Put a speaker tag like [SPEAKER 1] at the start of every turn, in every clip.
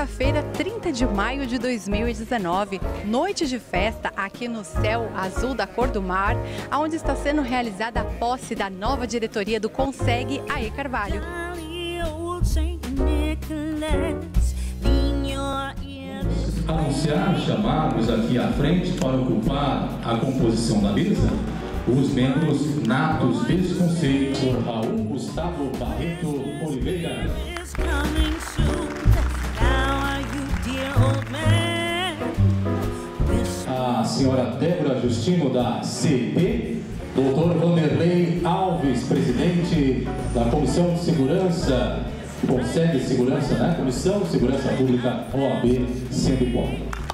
[SPEAKER 1] quinta-feira, 30 de maio de 2019, noite de festa aqui no céu azul da cor do mar, onde está sendo realizada a posse da nova diretoria do Conseg AE Carvalho.
[SPEAKER 2] Anunciar chamados aqui à frente para ocupar a composição da mesa os membros natos desse conselho, por Raul Gustavo Barreto Oliveira. A senhora Débora Justino, da CEP, doutor Vanderlei Alves, presidente da Comissão de Segurança, Conseg de Segurança, né? Comissão de Segurança Pública, OAB, Sembipó.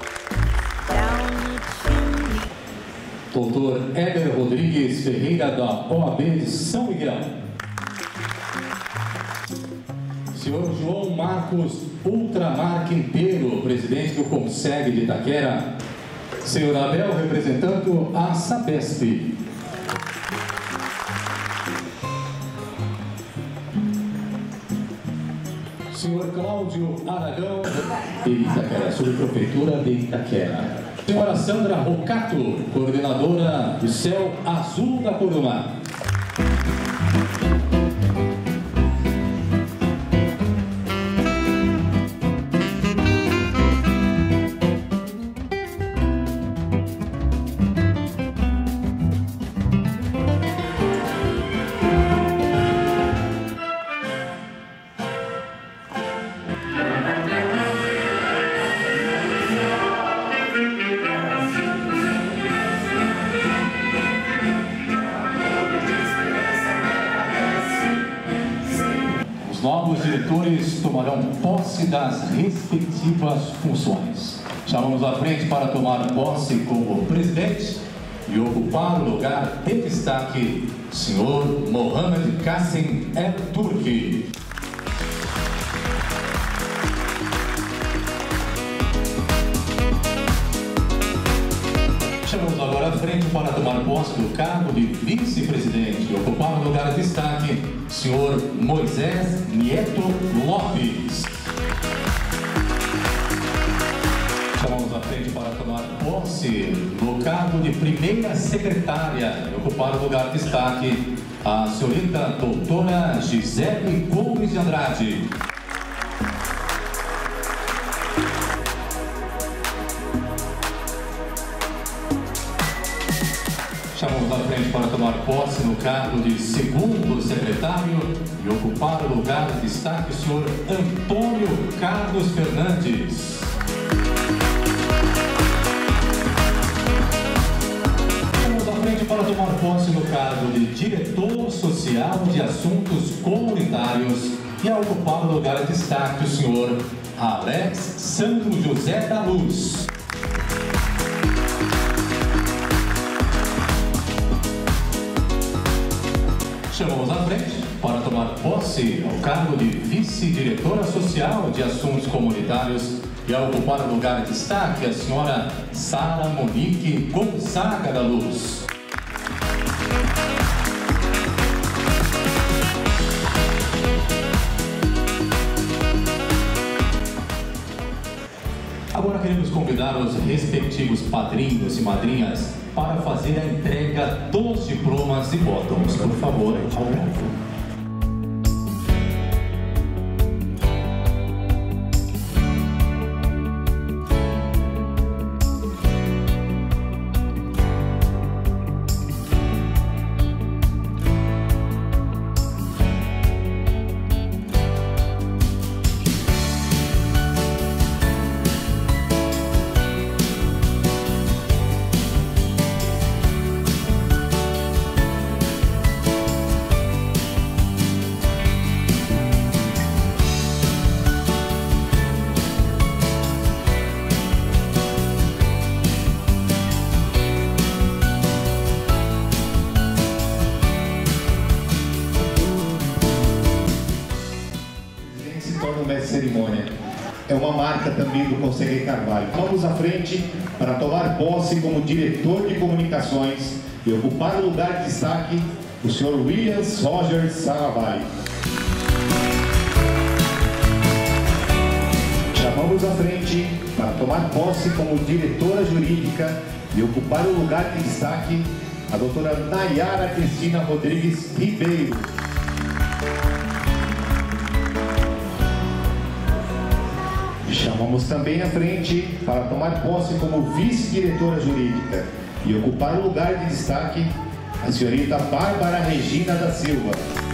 [SPEAKER 2] Doutor Éder Rodrigues Ferreira, da OAB de São Miguel. Senhor João Marcos Ultramar Quinteiro, presidente do Conseg de Itaquera. Senhor Abel, representando a Sabesp. Senhor Cláudio Aragão, de Itaquera, subprefeitura de Itaquera. Senhora Sandra Rocato, coordenadora do Céu Azul da Cor do Mar. Novos diretores tomarão posse das respectivas funções. Chamamos à frente para tomar posse como presidente e ocupar o lugar de destaque, senhor Mohamed Kassim El Turki. Chamamos agora à frente para tomar posse do cargo de vice-presidente e ocupar o lugar de destaque, senhor Moisés Nieto Lopes. Chamamos à frente para tomar posse do cargo de primeira secretária e ocupar o lugar de destaque, a senhorita doutora Gisele Gomes de Andrade. Chamamos à frente para tomar posse no cargo de segundo secretário e ocupar o lugar de destaque o senhor Antônio Carlos Fernandes. Chamamos à frente para tomar posse no cargo de diretor social de assuntos comunitários e a ocupar o lugar de destaque o senhor Alex Sandro José da Luz. Chamamos à frente para tomar posse ao cargo de vice-diretora social de assuntos comunitários e a ocupar o lugar de destaque a senhora Sara Monique Gonzaga da Luz. Agora queremos convidar os respectivos padrinhos e madrinhas para fazer a entrega dos diplomas e botões. Por favor, ao vivo.
[SPEAKER 3] Cerimônia. É uma marca também do Conseg AE Carvalho. Vamos à frente para tomar posse como diretor de comunicações e ocupar o lugar de destaque o senhor Williams Rogers Saravalli. Chamamos à tomar posse como diretora jurídica e ocupar o lugar de destaque a doutora Nayara Cristina Rodrigues Ribeiro. Chamamos também à frente para tomar posse como vice-diretora jurídica e ocupar o lugar de destaque a senhorita Bárbara Regina da Silva.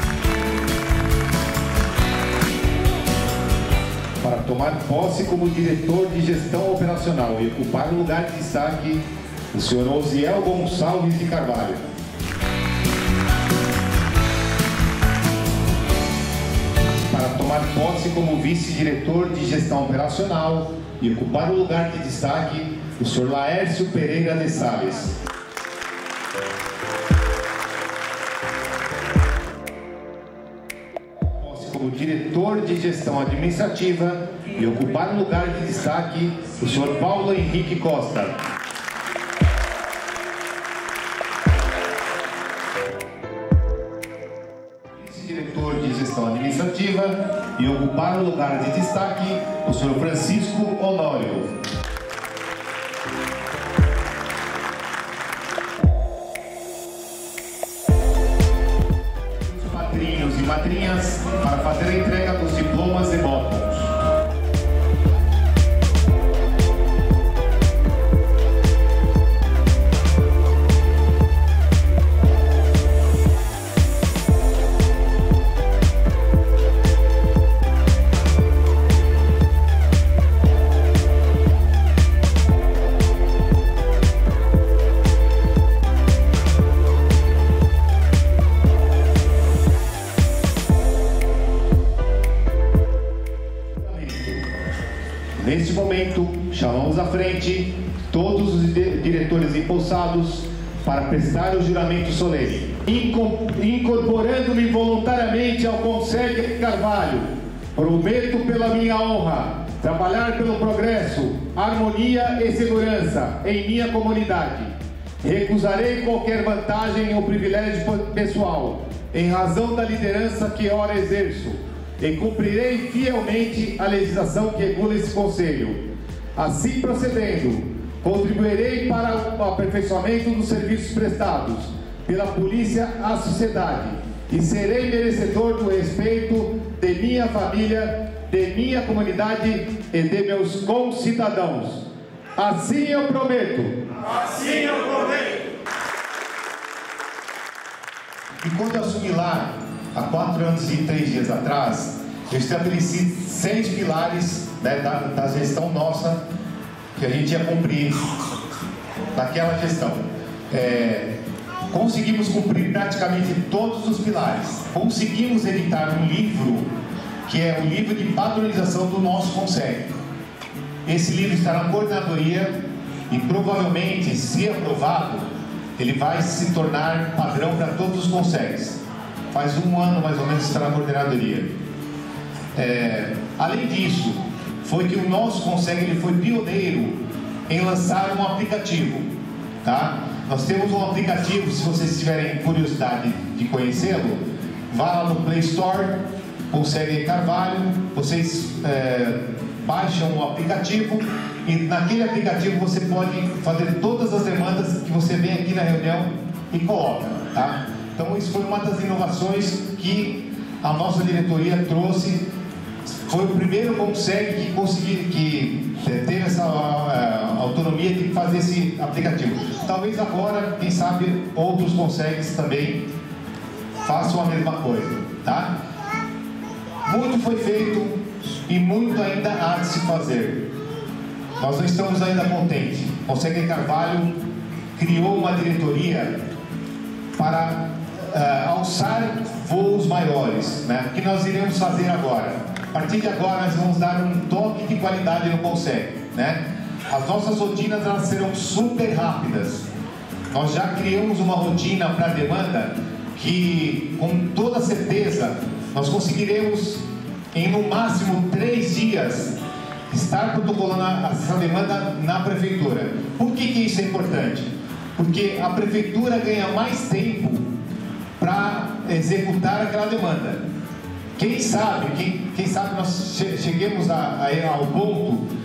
[SPEAKER 3] Para tomar posse como diretor de gestão operacional e ocupar o lugar de destaque o senhor Osiel Gonçalves de Carvalho. Para tomar posse como vice-diretor de gestão operacional e ocupar o lugar de destaque o senhor Laércio Pereira de Sales. Como diretor de gestão administrativa e ocupar o lugar de destaque o senhor Paulo Henrique Costa. Vice-diretor de gestão administrativa e ocupar o lugar de destaque o senhor Francisco Honório. Padrinhos e madrinhas para fazer a entrega dos diplomas e botões. Neste momento, chamamos à frente todos os diretores empossados para prestar o juramento solene. Incorporando-me voluntariamente ao Conseg Carvalho, prometo pela minha honra trabalhar pelo progresso, harmonia e segurança em minha comunidade. Recusarei qualquer vantagem ou privilégio pessoal, em razão da liderança que ora exerço, e cumprirei fielmente a legislação que regula esse Conselho. Assim procedendo, contribuirei para o aperfeiçoamento dos serviços prestados pela polícia à sociedade e serei merecedor do respeito de minha família, de minha comunidade e de meus concidadãos. Assim eu prometo.
[SPEAKER 4] Assim eu prometo.
[SPEAKER 3] E quando eu assumi lá, há 4 anos e 3 dias atrás, eu estabeleci 6 pilares, né, da gestão nossa que a gente ia cumprir naquela gestão. Conseguimos cumprir praticamente todos os pilares. Conseguimos editar um livro, que é o livro de padronização do nosso Conseg. Esse livro está na coordenadoria e provavelmente, se aprovado, ele vai se tornar padrão para todos os Consegs. Faz 1 ano mais ou menos que está na coordenadoria. Além disso, foi que o nosso Conseg ele foi pioneiro em lançar um aplicativo, tá? Nós temos um aplicativo, se vocês tiverem curiosidade de conhecê-lo, vá lá no Play Store, Conseg Carvalho, vocês baixam o aplicativo e naquele aplicativo você pode fazer todas as demandas que você vem aqui na reunião e coloca, tá? Então isso foi uma das inovações que a nossa diretoria trouxe. Foi o primeiro Conseg que teve essa autonomia de fazer esse aplicativo. Talvez agora, quem sabe, outros Consegs também façam a mesma coisa, tá? Muito foi feito e muito ainda há de se fazer. Nós não estamos ainda contentes. O Conseg Carvalho criou uma diretoria para alçar voos maiores, né? O que nós iremos fazer agora? A partir de agora nós vamos dar um toque de qualidade no Conseg, né? As nossas rotinas elas serão super rápidas. Nós já criamos uma rotina para demanda que, com toda certeza, nós conseguiremos em no máximo 3 dias estar protocolando essa demanda na prefeitura. Por que isso é importante? Porque a prefeitura ganha mais tempo para executar aquela demanda. Quem sabe nós cheguemos ao ponto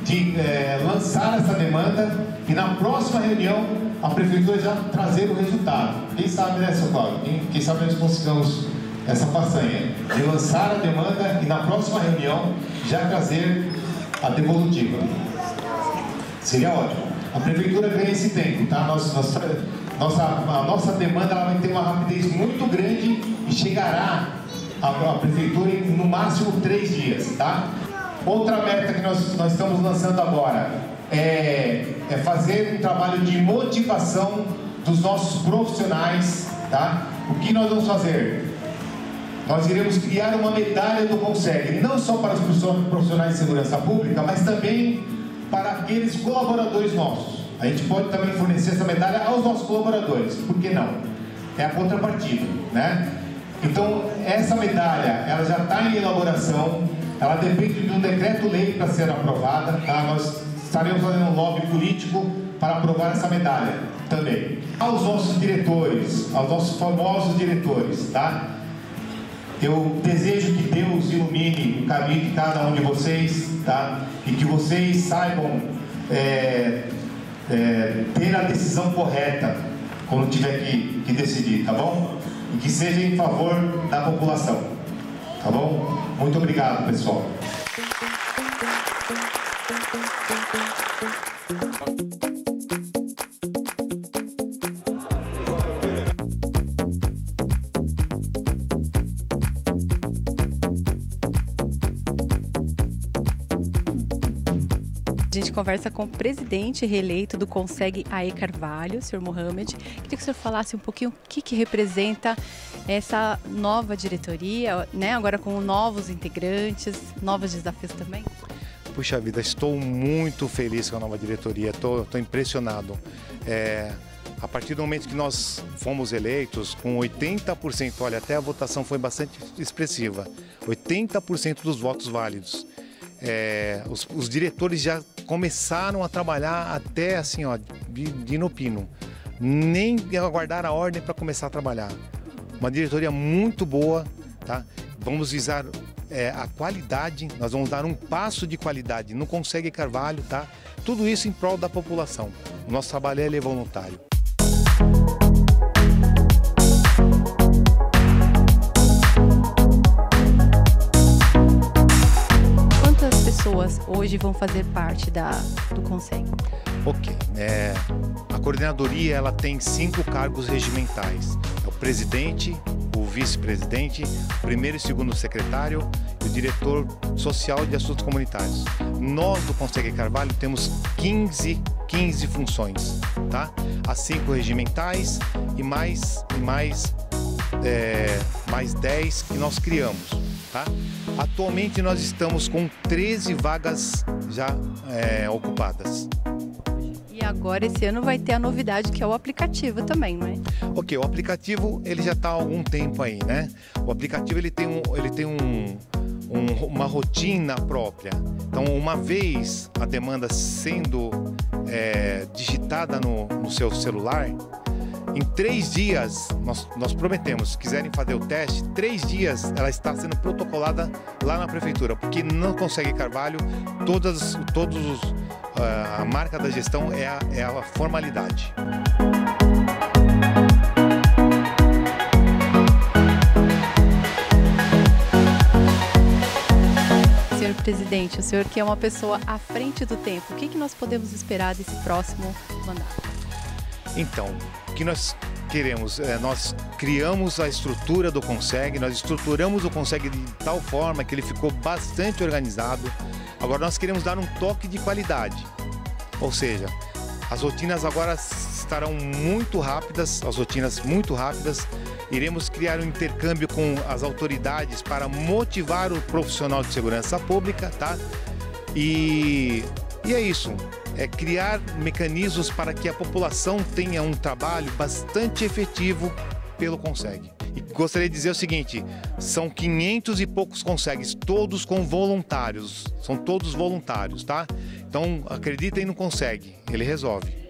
[SPEAKER 3] de lançar essa demanda e na próxima reunião a Prefeitura já trazer o resultado. Quem sabe, né, seu Cláudio? Quem sabe nós consigamos essa façanha de lançar a demanda e na próxima reunião já trazer a devolutiva. Seria ótimo. A Prefeitura ganha esse tempo, tá? A nossa demanda ela vai ter uma rapidez muito grande e chegará à Prefeitura em no máximo 3 dias, tá? Outra meta que nós estamos lançando agora é fazer um trabalho de motivação dos nossos profissionais, tá? O que nós vamos fazer? Nós iremos criar uma medalha do CONSEG, não só para os profissionais de segurança pública, mas também para aqueles colaboradores nossos. A gente pode também fornecer essa medalha aos nossos colaboradores, por que não? É a contrapartida, né? Então, essa medalha, ela já está em elaboração, ela depende de um decreto-lei para ser aprovada, tá? Nós estaremos fazendo um lobby político para aprovar essa medalha também. Aos nossos diretores, aos nossos famosos diretores, tá? Eu desejo que Deus ilumine o caminho de cada um de vocês, tá? E que vocês saibam ter a decisão correta quando tiver que decidir, tá bom? E que seja em favor da população, tá bom? Muito obrigado, pessoal.
[SPEAKER 1] A gente conversa com o presidente reeleito do CONSEG, AE Carvalho, o senhor Mohamed. Queria que o senhor falasse um pouquinho o que representa essa nova diretoria, né? Agora com novos integrantes, novos desafios também.
[SPEAKER 5] Puxa vida, estou muito feliz com a nova diretoria, estou impressionado. A partir do momento que nós fomos eleitos, com 80%, olha, até a votação foi bastante expressiva, 80% dos votos válidos. Os diretores já começaram a trabalhar até assim, ó, de no pino. Nem aguardar a ordem para começar a trabalhar. Uma diretoria muito boa, tá? Vamos visar a qualidade, nós vamos dar um passo de qualidade no CONSEG Carvalho, tá? Tudo isso em prol da população. O nosso trabalho é voluntário.
[SPEAKER 1] Pessoas hoje vão fazer parte do CONSEG?
[SPEAKER 5] Ok. A coordenadoria ela tem 5 cargos regimentais. É o presidente, o vice-presidente, o primeiro e segundo secretário e o diretor social de assuntos comunitários. Nós do CONSEG Carvalho temos 15 funções, tá? As 5 regimentais e mais 10 que nós criamos, tá? Atualmente nós estamos com 13 vagas já ocupadas.
[SPEAKER 1] E agora esse ano vai ter a novidade que é o aplicativo também, não é?
[SPEAKER 5] Ok, o aplicativo ele já está há algum tempo aí, né? O aplicativo ele tem uma rotina própria. Então, uma vez a demanda sendo digitada no seu celular, em 3 dias, nós prometemos, se quiserem fazer o teste, 3 dias ela está sendo protocolada lá na Prefeitura, porque no CONSEG Carvalho, a marca da gestão é a formalidade.
[SPEAKER 1] Senhor presidente, o senhor que é uma pessoa à frente do tempo, o que nós podemos esperar desse próximo mandato?
[SPEAKER 5] Então, o que nós queremos, nós criamos a estrutura do CONSEG, nós estruturamos o CONSEG de tal forma que ele ficou bastante organizado. Agora nós queremos dar um toque de qualidade, ou seja, as rotinas agora estarão muito rápidas, iremos criar um intercâmbio com as autoridades para motivar o profissional de segurança pública, tá? E é isso. É criar mecanismos para que a população tenha um trabalho bastante efetivo pelo CONSEG. E gostaria de dizer o seguinte, são 500 e poucos CONSEGs, todos com voluntários, são todos voluntários, tá? Então acreditem no CONSEG, ele resolve.